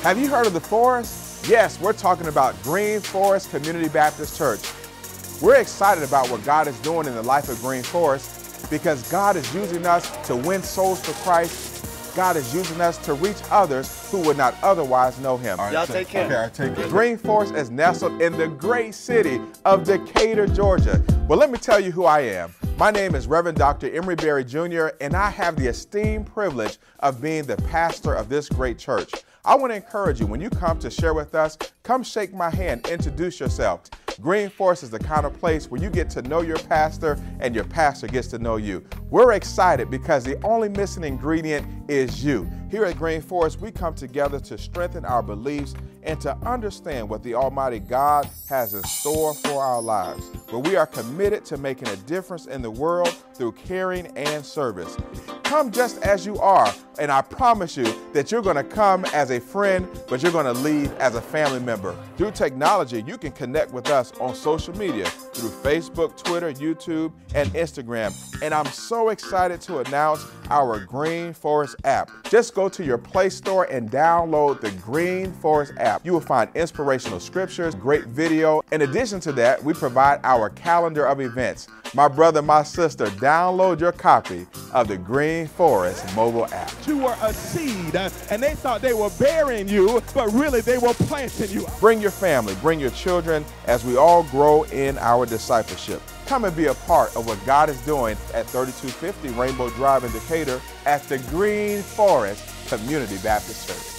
Have you heard of the Forest? Yes, we're talking about Green Forest Community Baptist Church. We're excited about what God is doing in the life of Green Forest because God is using us to win souls for Christ. God is using us to reach others who would not otherwise know Him. Y'all take care. Okay, I take care. Green Forest is nestled in the great city of Decatur, Georgia. Well, let me tell you who I am. My name is Reverend Dr. Emery Berry Jr., and I have the esteemed privilege of being the pastor of this great church. I want to encourage you, when you come to share with us, come shake my hand, introduce yourself. Green Forest is the kind of place where you get to know your pastor and your pastor gets to know you. We're excited because the only missing ingredient is you. Here at Green Forest, we come together to strengthen our beliefs and to understand what the Almighty God has in store for our lives, where we are committed to making a difference in the world through caring and service. Come just as you are, and I promise you that you're going to come as a friend, but you're going to leave as a family member. Through technology, you can connect with us on social media through Facebook, Twitter, YouTube, and Instagram. And I'm so excited to announce our Green Forest app. Just go to your Play Store and download the Green Forest app. You will find inspirational scriptures, great video. In addition to that, we provide our calendar of events. My brother, my sister, download your copy of the Green Forest mobile app. You were a seed, and they thought they were burying you, but really they were planting you. Bring your family, bring your children as we all grow in our discipleship. Come and be a part of what God is doing at 3250 Rainbow Drive in Decatur at the Green Forest Community Baptist Church.